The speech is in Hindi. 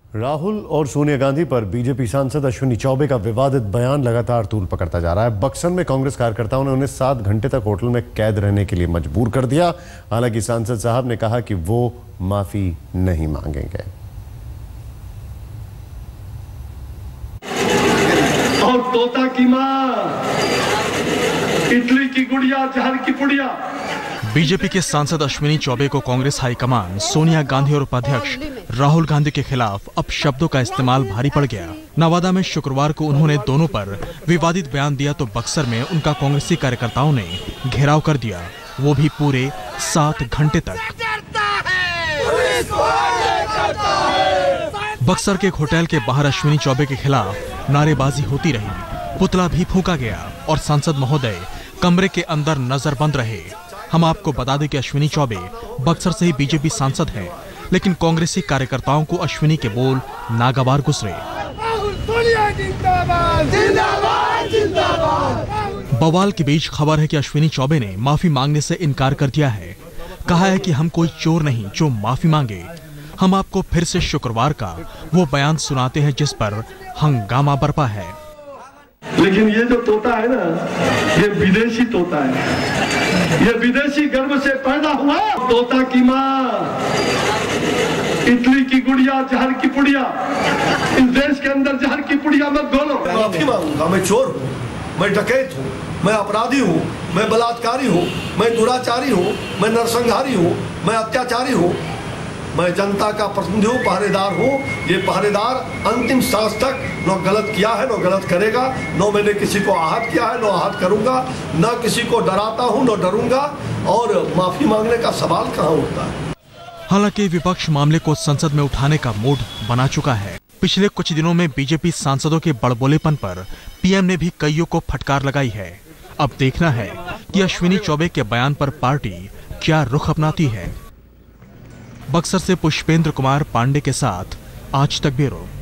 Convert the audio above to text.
राहुल और सोनिया गांधी पर बीजेपी सांसद अश्विनी चौबे का विवादित बयान लगातार तूल पकड़ता जा रहा है। बक्सर में कांग्रेस कार्यकर्ताओं ने उन्हें 7 घंटे तक होटल में कैद रहने के लिए मजबूर कर दिया। हालांकि सांसद साहब ने कहा कि वो माफी नहीं मांगेंगे। और तोता की मां, इडली की गुड़िया, जहर की पुड़िया। बीजेपी के सांसद अश्विनी चौबे को कांग्रेस हाईकमान सोनिया गांधी और उपाध्यक्ष राहुल गांधी के खिलाफ अब शब्दों का इस्तेमाल भारी पड़ गया। नवादा में शुक्रवार को उन्होंने दोनों पर विवादित बयान दिया तो बक्सर में उनका कांग्रेसी कार्यकर्ताओं ने घेराव कर दिया, वो भी पूरे 7 घंटे तक। बक्सर के एक होटल के बाहर अश्विनी चौबे के खिलाफ नारेबाजी होती रही, पुतला भी फूंका गया और सांसद महोदय कमरे के अंदर नजरबंद रहे। हम आपको बता दें कि अश्विनी चौबे बक्सर से ही बीजेपी सांसद हैं, लेकिन कांग्रेसी कार्यकर्ताओं को अश्विनी के बोल नागवार गुजरे। बवाल के बीच खबर है कि अश्विनी चौबे ने माफी मांगने से इनकार कर दिया है। कहा है कि हम कोई चोर नहीं जो माफी मांगे। हम आपको फिर से शुक्रवार का वो बयान सुनाते हैं जिस पर हंगामा बरपा है। लेकिन ये जो तोता है ना, ये विदेशी तोता है। ये विदेशी गर्भ से पैदा हुआ तोता की मां, इडली की गुड़िया, जहर की पुड़िया। इस देश के अंदर जहर की पुड़िया मत घोलो। माफी मांगूंगा। मैं चोर हूँ, मैं डकैत हूँ, मैं अपराधी हूँ, मैं बलात्कारी हूँ, मैं दुराचारी हूँ, मैं नरसंहारी हूँ, मैं अत्याचारी हूँ, मैं जनता का प्रतिनिधि हूँ, पहरेदार हूँ। ये पहरेदार अंतिम सांस तक न गलत किया है, न गलत करेगा, न मैंने किसी को आहत किया है, न आहत करूंगा, न किसी को डराता हूँ, न डरूंगा। और माफी मांगने का सवाल कहाँ उठता है। हालांकि विपक्ष मामले को संसद में उठाने का मूड बना चुका है। पिछले कुछ दिनों में बीजेपी सांसदों के बड़बोलेपन पर पीएम ने भी कईयों को फटकार लगाई है। अब देखना है कि अश्विनी चौबे के बयान पर पार्टी क्या रुख अपनाती है। बक्सर से पुष्पेंद्र कुमार पांडे के साथ आज तक ब्यूरो।